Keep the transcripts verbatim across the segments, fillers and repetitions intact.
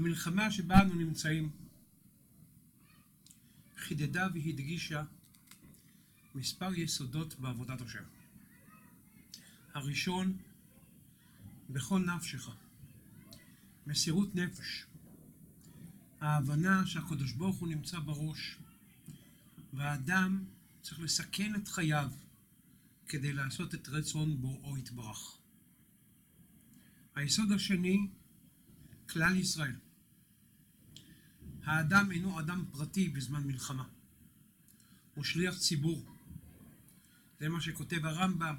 המלחמה שבה אנו נמצאים חידדה והדגישה מספר יסודות בעבודת השם. הראשון, בכל נפשך, מסירות נפש, ההבנה שהקדוש ברוך הוא נמצא בראש, והאדם צריך לסכן את חייו כדי לעשות את רצון בוראו יתברך. היסוד השני, כלל ישראל. האדם אינו אדם פרטי בזמן מלחמה, הוא שליח ציבור. זה מה שכותב הרמב"ם,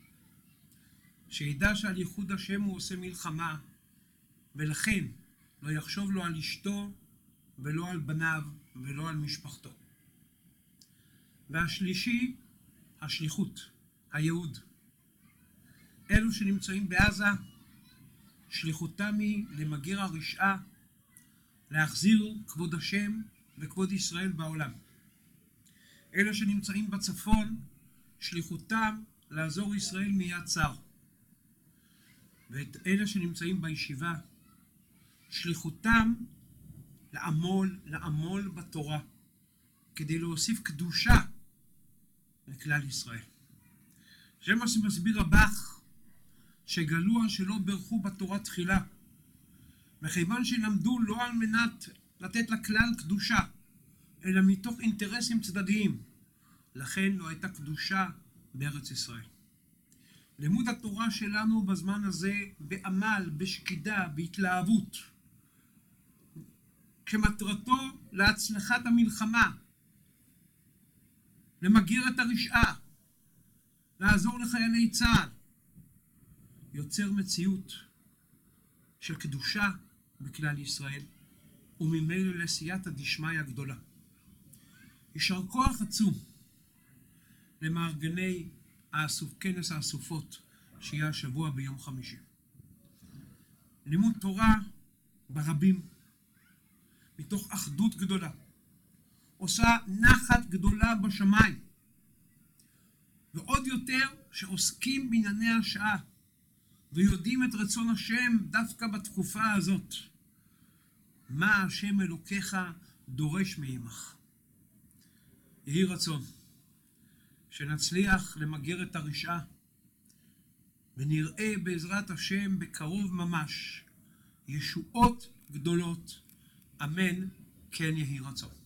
שידע שעל ייחוד השם הוא עושה מלחמה, ולכן לא יחשוב לו על אשתו ולא על בניו ולא על משפחתו. והשלישי, השליחות, הייעוד. אלו שנמצאים בעזה, שליחותם היא למגר הרשעה, להחזיר כבוד השם וכבוד ישראל בעולם. אלה שנמצאים בצפון, שליחותם לעזור ישראל מיד צר. ואת אלה שנמצאים בישיבה, שליחותם לעמול, לעמול בתורה, כדי להוסיף קדושה לכלל ישראל. זה מה שמסביר רב"ח, שגלוע שלא ברכו בתורה תחילה, וכיוון שלמדו לא על מנת לתת לכלל קדושה, אלא מתוך אינטרסים צדדיים, לכן לא הייתה קדושה בארץ ישראל. לימוד התורה שלנו בזמן הזה בעמל, בשקידה, בהתלהבות, כמטרתו להצלחת המלחמה, למגר את הרשעה, לעזור לחיילי צה"ל, יוצר מציאות של קדושה בכלל ישראל, וממילא לסייעתא דשמיא הגדולה. יישר כוח עצום למארגני האסוף, כנס האסופות שיהיה השבוע ביום חמישי. לימוד תורה ברבים, מתוך אחדות גדולה, עושה נחת גדולה בשמיים, ועוד יותר שעוסקים בענייני השעה, ויודעים את רצון השם דווקא בתקופה הזאת. מה השם אלוקיך דורש מעמך. יהי רצון שנצליח למגר את הרשעה, ונראה בעזרת השם בקרוב ממש ישועות גדולות. אמן, כן יהי רצון.